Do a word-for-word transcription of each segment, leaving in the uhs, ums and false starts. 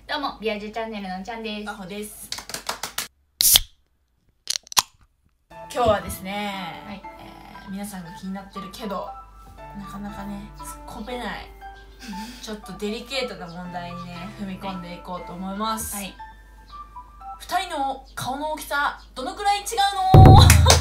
どうもビアジュチャンネルのちゃんです。 あほです。今日はですね、はい、えー、皆さんが気になってるけどなかなかね突っ込めないちょっとデリケートな問題にね踏み込んでいこうと思います。はい、ふたりの顔の大きさどのくらい違うの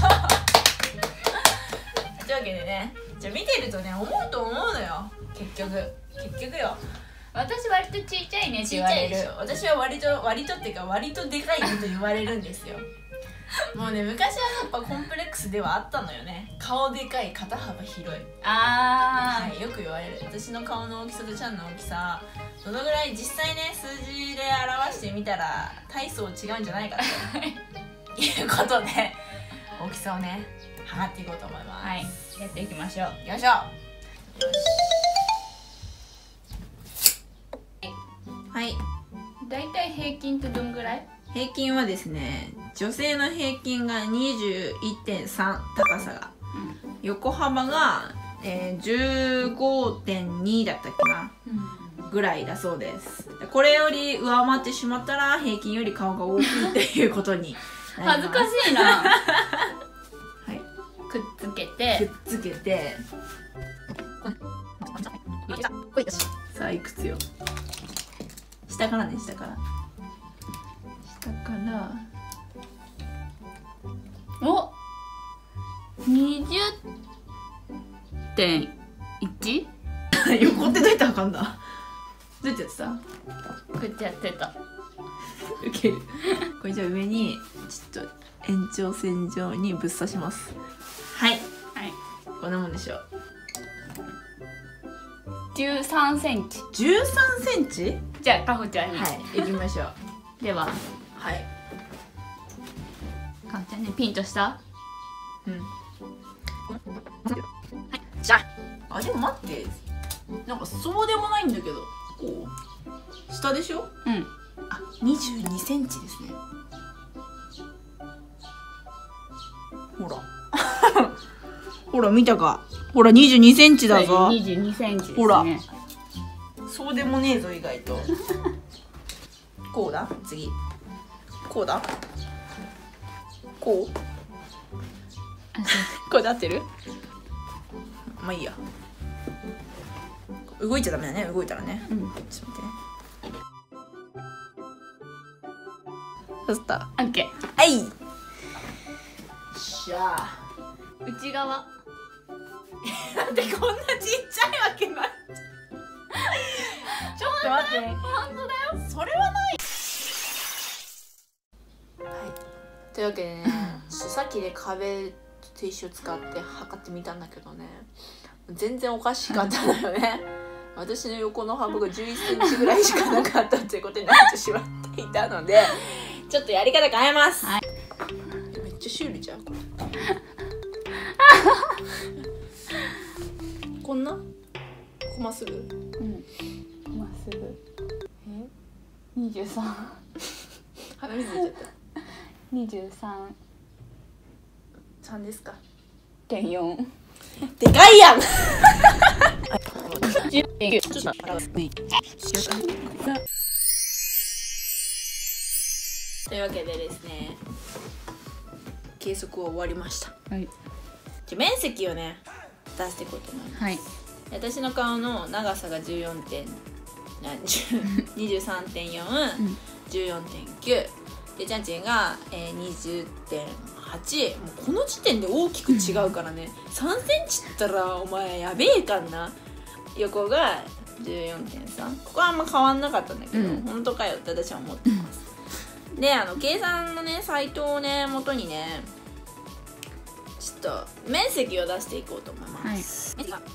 というわけでね、じゃあ見てるとね思うと思うのよ。結局結局よ、 私割とちっちゃいねって言われる。 私は割と割とっていうか割とでかいねと言われるんですよ。もうね、昔はやっぱコンプレックスではあったのよね。顔でかい、肩幅広い。 あー、 はい、よく言われる。私の顔の大きさとちゃんの大きさどのぐらい、実際ね数字で表してみたら大層違うんじゃないかということで大きさをね測っていこうと思います。はい、 やっていきましょう。 よいしょ。よし、はい、 だいたい平均ってどんぐらい？ 平均はですね、女性の平均が にじゅういってんさん、高さが、うん、横幅が、えー、じゅうごてんに だったっけな、うん、ぐらいだそうです。これより上回ってしまったら平均より顔が大きいっていうことになります。 恥ずかしいな。はい、くっつけてくっつけてさあいくつよ。下からね、下から下からお にじゅってんいち横ってどうやって測んだ。どうやってやってた？ こうやってやってた。 ウケる。これじゃあ上にちょっと延長線上にぶっ刺します。はいはい、こんなもんでしょう。 じゅうさんセンチ。 じゅうさんセンチ？ じゃあかほちゃんに、 はい、行きましょう。 では、 はい、 かほちゃんね、ピンとした？ うん。はい、じゃあ、あ、でも待って、なんかそうでもないんだけど、こう下でしょ？うん。あ、にじゅうにセンチですね。ほらほら見たか。ほらにじゅうにセンチだぞ。 にじゅうにセンチですね。 ほら、そうでもねえぞ意外と。こうだ、次こうだ、こうこれで合ってる？まあいいや、動いちゃダメだね、動いたらね。うん、ちょっと待ってね。そうした。 オッケー。 はい、しゃあ内側なんでこんなちっちゃいわけない。ちょっと待って、 本当だよ。 それはない。はい、というわけでねさっきで壁とティッシュ使って測ってみたんだけどね、全然おかしかったのよね。私の横の幅がじゅういっセンチぐらいしかなかったっていうことになってしまっていたので、ちょっとやり方変えます。はい、めっちゃシュールじゃんこれ。こんなここまっすぐ、 うん、まっすぐ。えにじゅうさん。 鼻水出ちゃった。 にじゅうさん。 さんですか。 点よん。 でかいやん。というわけでですね、計測は終わりました。はい。じゃ面積をね出していこうと思います。はい。私の顔の長さがじゅうよんてんにじゅうさんてんよん、じゅうよんてんきゅうで、ちゃんちんが、えー、にじゅってんはち。もうこの時点で大きく違うからね、うん、さんセンチったらお前やべえかんな。横が じゅうよんてんさん、 ここはあんま変わんなかったんだけど、うん、本当かよって私は思ってます。で、あの計算のねサイトをね元にねちょっと面積を出していこうと思います。はい、面積が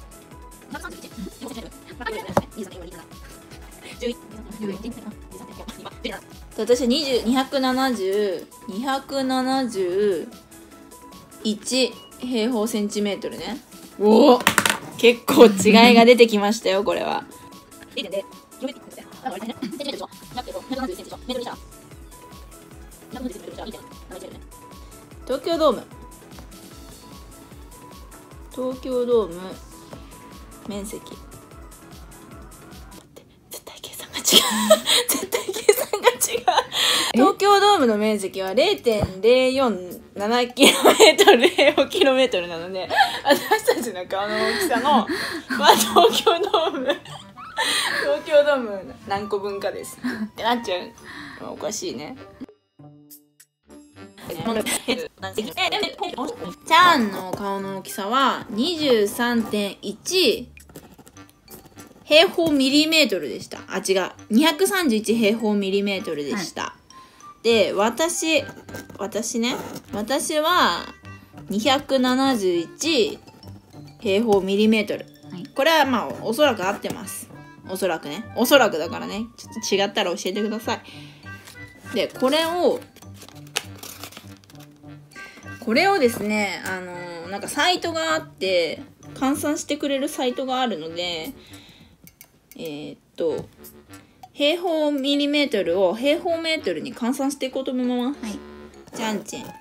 私はにひゃくななじゅう、にひゃくななじゅういち平方センチメートルね。おお、結構違いが出てきましたよこれは。東京ドーム東京ドーム面積、絶対計算が違う絶対計の面積は ゼロてんゼロよんななキロメートル 平方キロメートルなので、私たちの顔の大きさの、まあ、東京ドーム東京ドーム何個分かですってなっちゃう。おかしいね。ちゃんの顔の大きさは にじゅうさんてんいち 平方ミリメートルでした。あ、違う。にひゃくさんじゅういち平方ミリメートルでした。はい、で、私、私ね、私はにひゃくななじゅういち平方ミリメートル。はい、これはまあ、おそらく合ってます。おそらくね。おそらくだからね。ちょっと違ったら教えてください。で、これを、これをですね、あのー、なんかサイトがあって、換算してくれるサイトがあるので、えー、っと、平方ミリメートルを平方メートルに換算していこうと思います。はい。じゃんちん。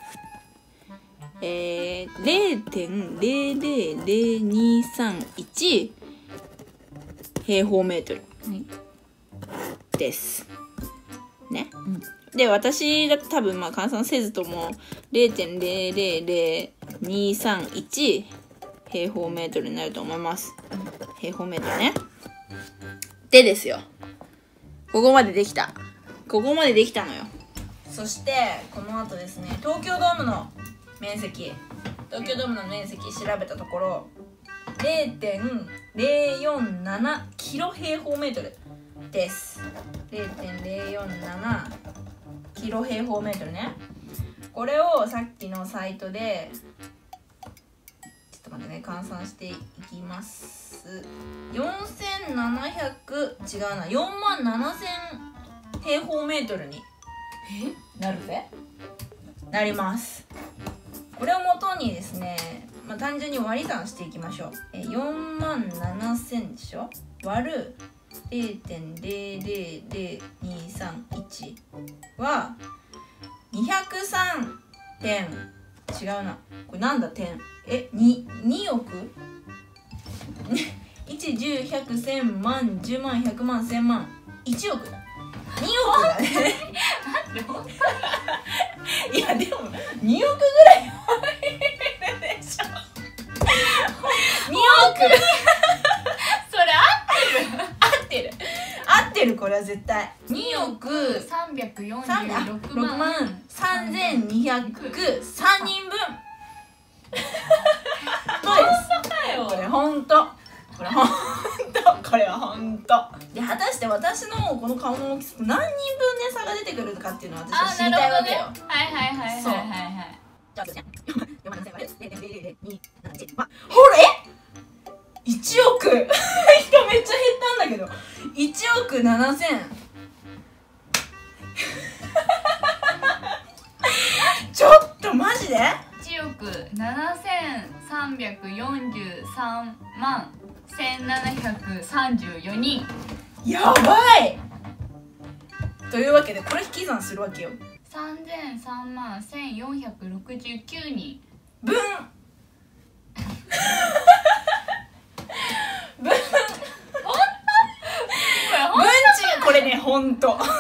えー、ゼロてんゼロゼロゼロにさんいち平方メートルです。ね。うん、で、私だと多分まあ換算せずとも ゼロてんゼロゼロゼロにさんいち平方メートルになると思います。平方メートルね。でですよ。ここまでできた。ここまでできたのよ。そして、この後ですね、東京ドームの面積、東京ドームの面積調べたところ、ゼロてんゼロよんななキロ平方メートルです。ゼロてんゼロよんななキロ平方メートルね。これをさっきのサイトで、ちょっと待ってね、換算していきます。よんせんななひゃく、違うな、よんまんななせん平方メートルになるぜ。なります。これをもとにですね、まあ、単純に割り算していきましょう。えよんまんななせんでしょ、割る ゼロてんゼロゼロゼロにさんいち はにひゃくさんてん、違うな、これなんだ点、え、に、におくいち、じゅう、ひゃく、せん、万、じゅうまん、ひゃくまん、せんまん、いちおくだ。におくだね。なんで本当にいや、でもにおくぐらい入るでしょ。におくそれ合ってる合ってる合ってる、これは絶対。におくさんびゃくよんじゅうろくまんさんぜんにひゃくさんにんぶん。そうです。これほんと。これほんと。これはほんと。で、果たして私のこの顔の大きさと何人分で差が出てくるかっていうのを私は知りたいわけよ。 はいはいはいはいはいはい。 じゃあ、ほら、え ?いちおく人めっちゃ減ったんだけど。いちおくななせん。ちょっとマジでいちおくななせんさんびゃくよんじゅうさんまんせんななひゃくさんじゅうよにん。 やばい。というわけでこれ引き算するわけよ。 さんぜんさんまんせんよんひゃくろくじゅうきゅうにん分分分値これね、ほんと